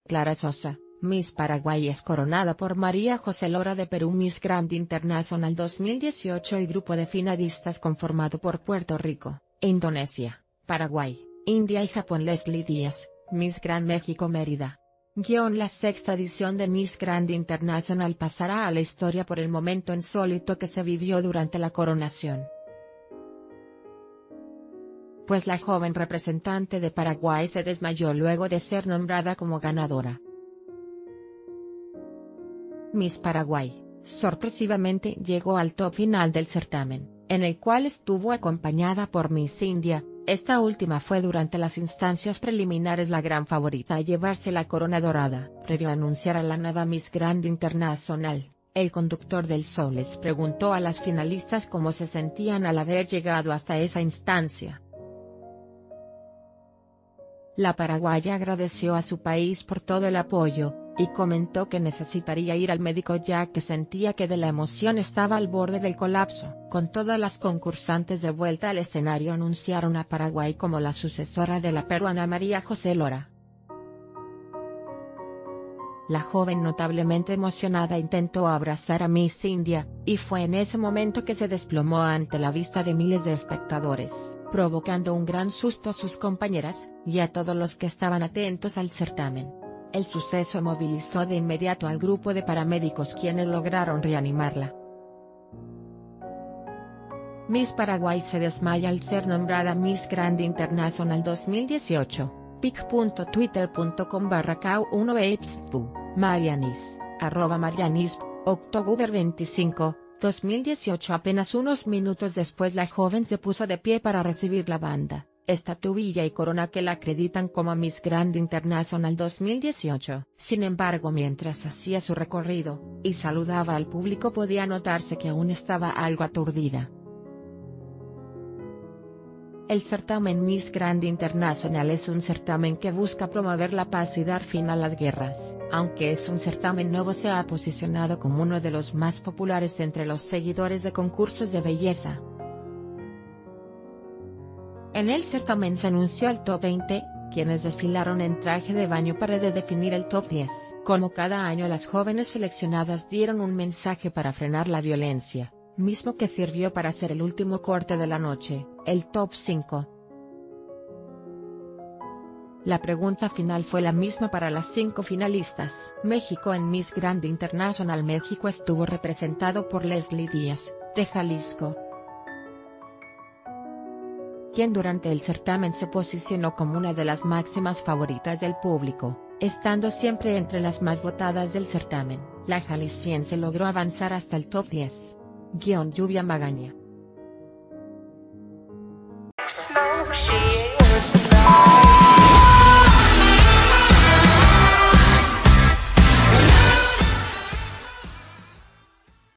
Clara Sosa, Miss Paraguay es coronada por María José Lora de Perú. Miss Grand International 2018. El grupo de finalistas conformado por Puerto Rico, Indonesia, Paraguay, India y Japón. Leslie Díaz, Miss Grand México Mérida. La sexta edición de Miss Grand International pasará a la historia por el momento insólito que se vivió durante la coronación, pues la joven representante de Paraguay se desmayó luego de ser nombrada como ganadora. Miss Paraguay, sorpresivamente llegó al top final del certamen, en el cual estuvo acompañada por Miss India. Esta última fue durante las instancias preliminares la gran favorita a llevarse la corona dorada. Previo a anunciar a la nueva Miss Grand International, el conductor del show les preguntó a las finalistas cómo se sentían al haber llegado hasta esa instancia. La paraguaya agradeció a su país por todo el apoyo, y comentó que necesitaría ir al médico ya que sentía que de la emoción estaba al borde del colapso. Con todas las concursantes de vuelta al escenario anunciaron a Paraguay como la sucesora de la peruana María José Lora. La joven notablemente emocionada intentó abrazar a Miss India, y fue en ese momento que se desplomó ante la vista de miles de espectadores, provocando un gran susto a sus compañeras, y a todos los que estaban atentos al certamen. El suceso movilizó de inmediato al grupo de paramédicos quienes lograron reanimarla. Miss Paraguay se desmaya al ser nombrada Miss Grand International 2018. pic.twitter.com/K1Vapspu, Marianis, @Marianis, October 25, 2018. Apenas unos minutos después la joven se puso de pie para recibir la banda, estatuilla y corona que la acreditan como Miss Grand International 2018. Sin embargo, mientras hacía su recorrido, y saludaba al público podía notarse que aún estaba algo aturdida. El certamen Miss Grand International es un certamen que busca promover la paz y dar fin a las guerras. Aunque es un certamen nuevo, se ha posicionado como uno de los más populares entre los seguidores de concursos de belleza. En el certamen se anunció el top 20, quienes desfilaron en traje de baño para definir el top 10. Como cada año, las jóvenes seleccionadas dieron un mensaje para frenar la violencia, mismo que sirvió para hacer el último corte de la noche, el top 5. La pregunta final fue la misma para las 5 finalistas. México. En Miss Grand International México estuvo representado por Leslie Díaz, de Jalisco, quien durante el certamen se posicionó como una de las máximas favoritas del público, estando siempre entre las más votadas del certamen. La jalisciense logró avanzar hasta el top 10. Lluvia Magaña.